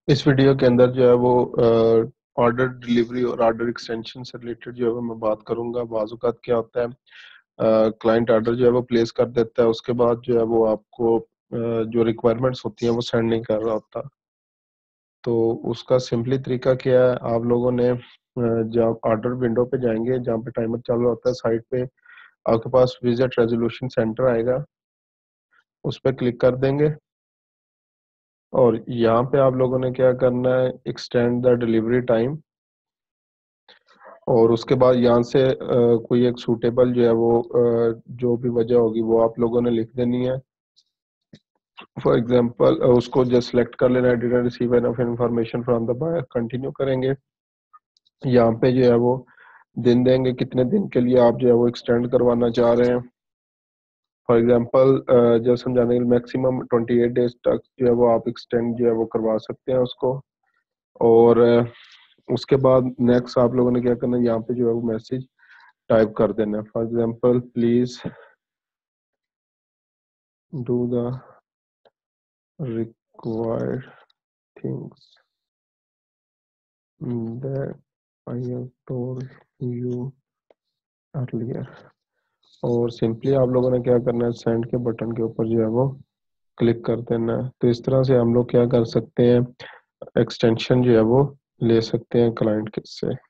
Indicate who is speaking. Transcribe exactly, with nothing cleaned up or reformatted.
Speaker 1: इस वीडियो के अंदर जो है वो ऑर्डर डिलीवरी और ऑर्डर एक्सटेंशन से रिलेटेड जो है वो मैं बात करूंगा। बाज़ औक़ात क्या होता है, क्लाइंट ऑर्डर जो है वो प्लेस कर देता है, उसके बाद जो है वो आपको अ, जो रिक्वायरमेंट्स होती हैं वो सेंड नहीं कर रहा होता। तो उसका सिंपली तरीका क्या है, आप लोगों ने अ, जब ऑर्डर विंडो पे जाएंगे जहाँ पे टाइमर चालू होता है, साइड पे आपके पास विजिट रेजोल्यूशन सेंटर आएगा, उस पर क्लिक कर देंगे और यहाँ पे आप लोगों ने क्या करना है, एक्सटेंड द डिलीवरी टाइम। और उसके बाद यहाँ से अ, कोई एक सूटेबल जो है वो अ, जो भी वजह होगी वो आप लोगों ने लिख देनी है। फॉर एग्जांपल उसको जस्ट सेलेक्ट कर लेना है, didn't receive enough information from the buyer, continue करेंगे। यहाँ पे जो है वो दिन देंगे, कितने दिन के लिए आप जो है वो एक्सटेंड करवाना चाह रहे हैं। फॉर एग्जांपल जो समझाने के लिए मैक्सिमम ट्वेंटी एट डेज तक जो है वो आप एक्सटेंड जो है वो करवा सकते हैं उसको। और अ, उसके बाद नेक्स्ट आप लोगों ने क्या करना है, यहाँ पे जो है वो मैसेज टाइप कर देना है। For example please do the required things that I have told you earlier। और सिंपली आप लोगों ने क्या करना है, सेंड के बटन के ऊपर जो है वो क्लिक कर देना है। तो इस तरह से हम लोग क्या कर सकते हैं, एक्सटेंशन जो है वो ले सकते हैं क्लाइंट के से।